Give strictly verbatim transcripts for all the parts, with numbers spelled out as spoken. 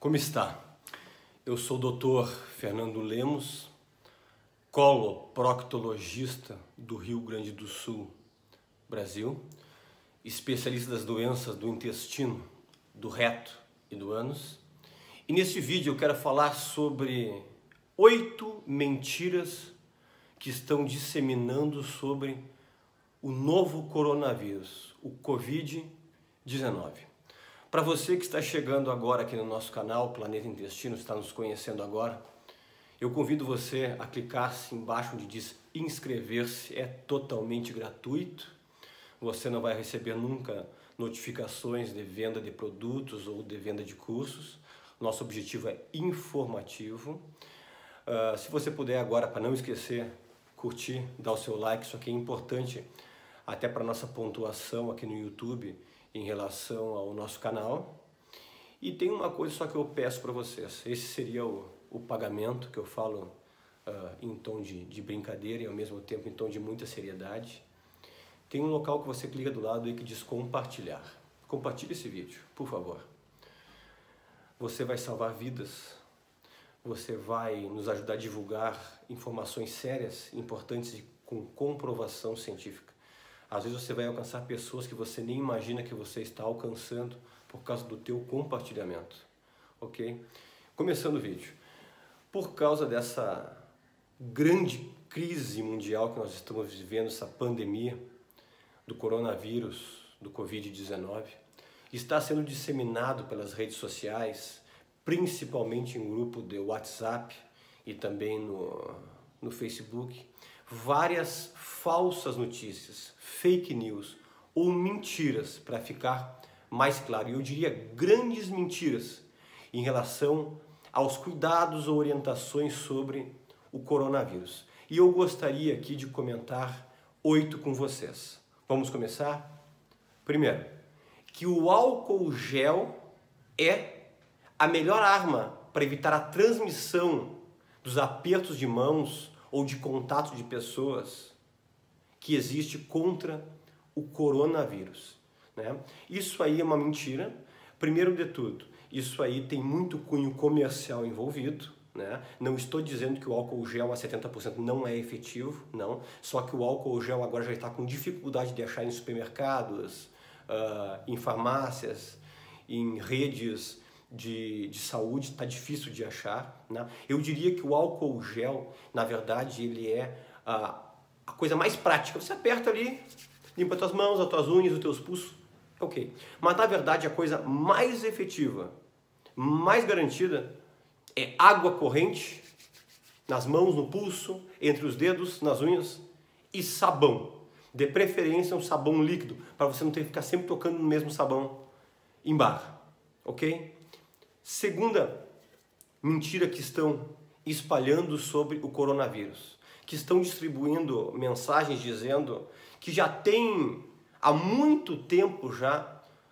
Como está? Eu sou o doutor Fernando Lemos, coloproctologista do Rio Grande do Sul, Brasil, especialista das doenças do intestino, do reto e do ânus. E nesse vídeo eu quero falar sobre oito mentiras que estão disseminando sobre o novo coronavírus, o covid dezenove. Para você que está chegando agora aqui no nosso canal, Planeta Intestino, está nos conhecendo agora, eu convido você a clicar embaixo onde diz inscrever-se, é totalmente gratuito. Você não vai receber nunca notificações de venda de produtos ou de venda de cursos. Nosso objetivo é informativo. Uh, se você puder agora, para não esquecer, curtir, dar o seu like, isso aqui é importante até para nossa pontuação aqui no YouTube em relação ao nosso canal. E tem uma coisa só que eu peço para vocês, esse seria o, o pagamento que eu falo uh, em tom de, de brincadeira e ao mesmo tempo em tom de muita seriedade. Tem um local que você clica do lado aí que diz compartilhar. Compartilhe esse vídeo, por favor. Você vai salvar vidas, você vai nos ajudar a divulgar informações sérias, importantes e com comprovação científica. Às vezes você vai alcançar pessoas que você nem imagina que você está alcançando por causa do teu compartilhamento, ok? Começando o vídeo. Por causa dessa grande crise mundial que nós estamos vivendo, essa pandemia do coronavírus, do covid dezenove, está sendo disseminado pelas redes sociais, principalmente em grupo de WhatsApp e também no, no Facebook, várias falsas notícias, fake news ou mentiras, para ficar mais claro, e eu diria grandes mentiras em relação aos cuidados ou orientações sobre o coronavírus. E eu gostaria aqui de comentar oito com vocês. Vamos começar? Primeiro, que o álcool gel é a melhor arma para evitar a transmissão dos apertos de mãos ou de contato de pessoas que existe contra o coronavírus, né? Isso aí é uma mentira. Primeiro de tudo, isso aí tem muito cunho comercial envolvido, né? Não estou dizendo que o álcool gel a setenta por cento não é efetivo, não. Só que o álcool gel agora já está com dificuldade de achar em supermercados, uh, em farmácias, em redes De, de saúde, está difícil de achar, né? Eu diria que o álcool gel, na verdade, ele é a, a coisa mais prática. Você aperta ali, limpa as tuas mãos, as tuas unhas, os teus pulsos, ok. Mas, na verdade, a coisa mais efetiva, mais garantida, é água corrente nas mãos, no pulso, entre os dedos, nas unhas, e sabão. De preferência, um sabão líquido, para você não ter que ficar sempre tocando no mesmo sabão em barra, ok? Segunda mentira que estão espalhando sobre o coronavírus, que estão distribuindo mensagens dizendo que já tem há muito tempo já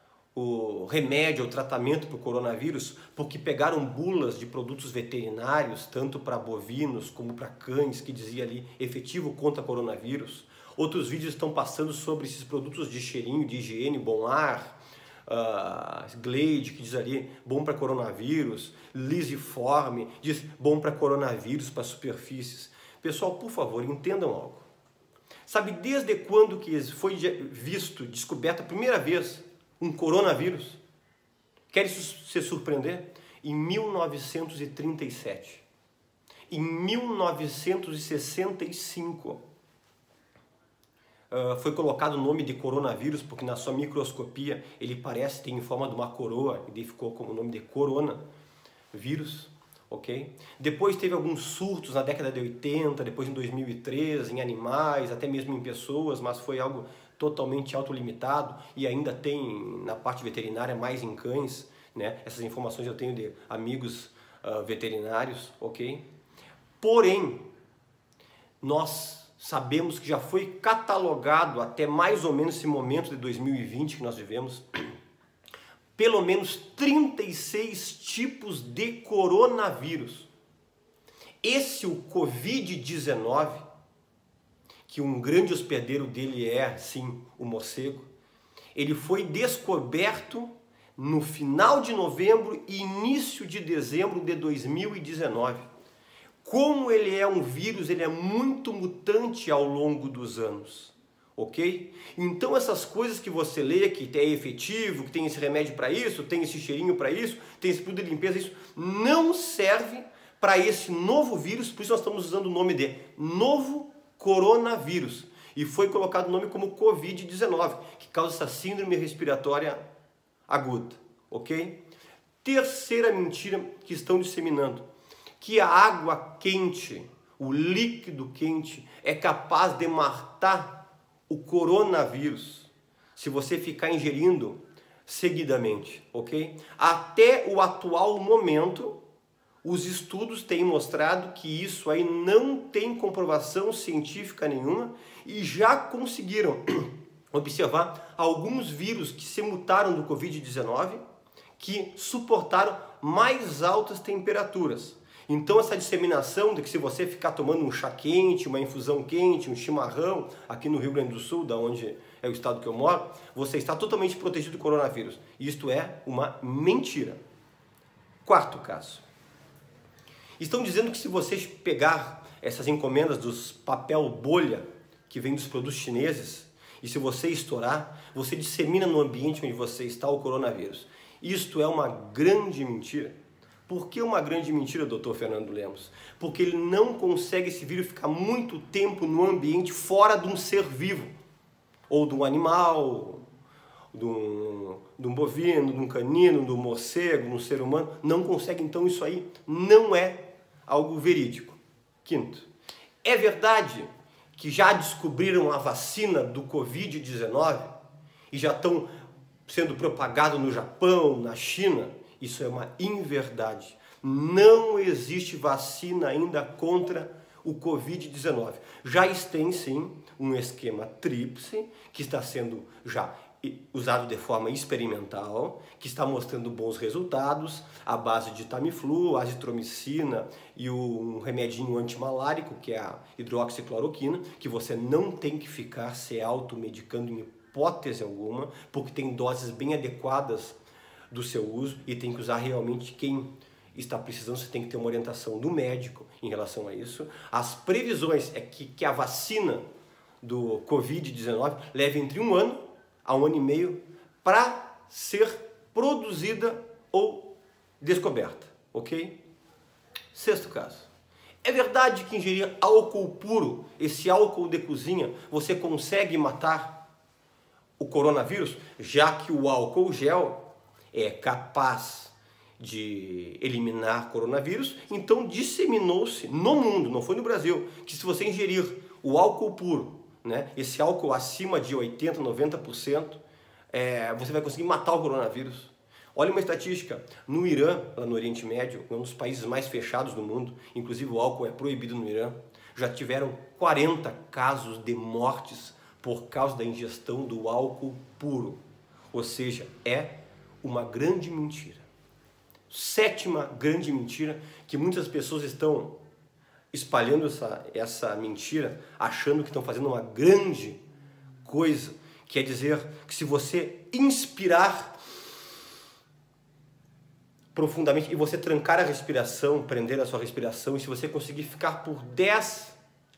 o remédio, o tratamento para o coronavírus, porque pegaram bulas de produtos veterinários, tanto para bovinos como para cães, que dizia ali efetivo contra coronavírus. Outros vídeos estão passando sobre esses produtos de cheirinho, de higiene, Bom Ar, Uh, Glade, que diz ali bom para coronavírus, Lisiforme, diz bom para coronavírus, para superfícies. Pessoal, por favor, entendam algo. Sabe desde quando que foi visto, descoberto a primeira vez um coronavírus? Querem se surpreender? Em mil novecentos e trinta e sete. Em mil novecentos e sessenta e cinco. Uh, foi colocado o nome de coronavírus porque na sua microscopia ele parece ter em forma de uma coroa e ficou como o nome de coronavírus, ok? Depois teve alguns surtos na década de oitenta, depois em dois mil e três, em animais, até mesmo em pessoas, mas foi algo totalmente autolimitado e ainda tem na parte veterinária mais em cães, né? Essas informações eu tenho de amigos uh, veterinários, ok? Porém, nós sabemos que já foi catalogado até mais ou menos esse momento de dois mil e vinte que nós vivemos, pelo menos trinta e seis tipos de coronavírus. Esse, o covid dezenove, que um grande hospedeiro dele é, sim, o morcego, ele foi descoberto no final de novembro e início de dezembro de dois mil e dezenove. Como ele é um vírus, ele é muito mutante ao longo dos anos, ok? Então essas coisas que você lê, que é efetivo, que tem esse remédio para isso, tem esse cheirinho para isso, tem esse produto de limpeza, isso não serve para esse novo vírus, por isso nós estamos usando o nome de novo coronavírus. E foi colocado o nome como covid dezenove, que causa essa síndrome respiratória aguda, ok? Terceira mentira que estão disseminando, que a água quente, o líquido quente, é capaz de matar o coronavírus se você ficar ingerindo seguidamente, ok? Até o atual momento, os estudos têm mostrado que isso aí não tem comprovação científica nenhuma e já conseguiram observar alguns vírus que se mutaram do covid dezenove que suportaram mais altas temperaturas. Então essa disseminação de que se você ficar tomando um chá quente, uma infusão quente, um chimarrão, aqui no Rio Grande do Sul, da onde é o estado que eu moro, você está totalmente protegido do coronavírus. Isto é uma mentira. Quarto caso. Estão dizendo que se você pegar essas encomendas dos papel bolha que vem dos produtos chineses e se você estourar, você dissemina no ambiente onde você está o coronavírus. Isto é uma grande mentira. Por que uma grande mentira, doutor Fernando Lemos? Porque ele não consegue esse vírus ficar muito tempo no ambiente fora de um ser vivo, ou de um animal, de um, de um bovino, de um canino, de um morcego, de um ser humano. Não consegue, então isso aí não é algo verídico. Quinto, é verdade que já descobriram a vacina do covid dezenove e já estão sendo propagado no Japão, na China? Isso é uma inverdade. Não existe vacina ainda contra o covid dezenove. Já tem sim um esquema tríplice que está sendo já usado de forma experimental, que está mostrando bons resultados, à base de Tamiflu, azitromicina e um remedinho antimalárico, que é a hidroxicloroquina, que você não tem que ficar se automedicando em hipótese alguma, porque tem doses bem adequadas do seu uso e tem que usar realmente quem está precisando. Você tem que ter uma orientação do médico em relação a isso. As previsões é que, que a vacina do covid dezenove leve entre um ano a um ano e meio para ser produzida ou descoberta, ok? Sexto caso. É verdade que ingerir álcool puro, esse álcool de cozinha, você consegue matar o coronavírus, já que o álcool gel é capaz de eliminar coronavírus? Então disseminou-se no mundo, não foi no Brasil, que se você ingerir o álcool puro, né, esse álcool acima de oitenta por cento, noventa por cento, é, você vai conseguir matar o coronavírus. Olha uma estatística, no Irã, lá no Oriente Médio, um dos países mais fechados do mundo, inclusive o álcool é proibido no Irã, já tiveram quarenta casos de mortes por causa da ingestão do álcool puro. Ou seja, é uma grande mentira. Sétima grande mentira, que muitas pessoas estão espalhando essa, essa mentira, achando que estão fazendo uma grande coisa, que é dizer que se você inspirar profundamente e você trancar a respiração, prender a sua respiração, e se você conseguir ficar por dez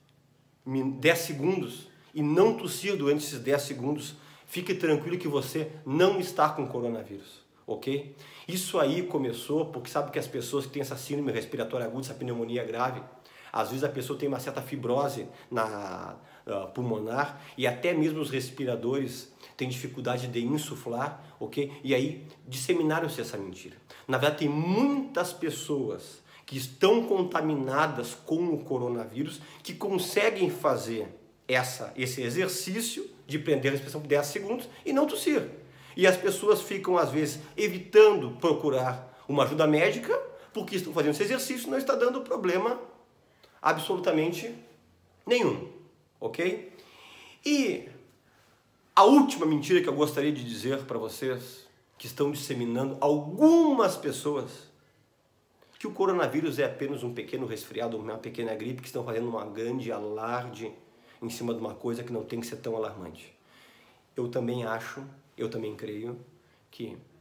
segundos e não tossir durante esses dez segundos, fique tranquilo que você não está com coronavírus, ok? Isso aí começou porque sabe que as pessoas que têm essa síndrome respiratória aguda, essa pneumonia grave, às vezes a pessoa tem uma certa fibrose na uh, pulmonar e até mesmo os respiradores têm dificuldade de insuflar, ok? E aí disseminaram-se essa mentira. Na verdade, tem muitas pessoas que estão contaminadas com o coronavírus que conseguem fazer essa, esse exercício de prender a respiração por dez segundos e não tossir. E as pessoas ficam, às vezes, evitando procurar uma ajuda médica porque estão fazendo esse exercício e não está dando problema absolutamente nenhum, ok? E a última mentira que eu gostaria de dizer para vocês, que estão disseminando algumas pessoas, que o coronavírus é apenas um pequeno resfriado, uma pequena gripe, que estão fazendo uma grande alarde em cima de uma coisa que não tem que ser tão alarmante. Eu também acho, eu também creio que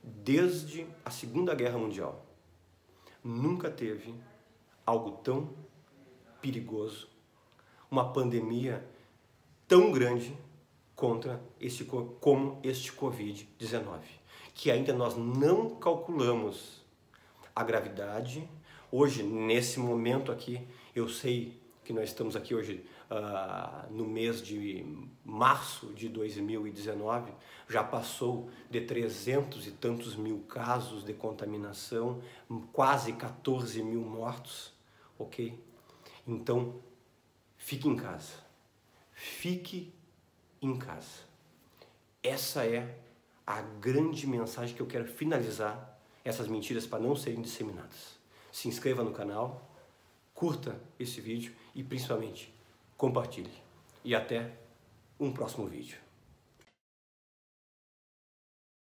desde a Segunda Guerra Mundial, nunca teve algo tão perigoso, uma pandemia tão grande contra esse, como este covid dezenove, que ainda nós não calculamos a gravidade. Hoje, nesse momento aqui, eu sei que nós estamos aqui hoje uh, no mês de março de dois mil e dezenove, já passou de trezentos e tantos mil casos de contaminação, quase quatorze mil mortos, ok? Então, fique em casa, fique em casa. Essa é a grande mensagem que eu quero finalizar essas mentiras para não serem disseminadas. Se inscreva no canal, curta esse vídeo e principalmente compartilhe. E até um próximo vídeo.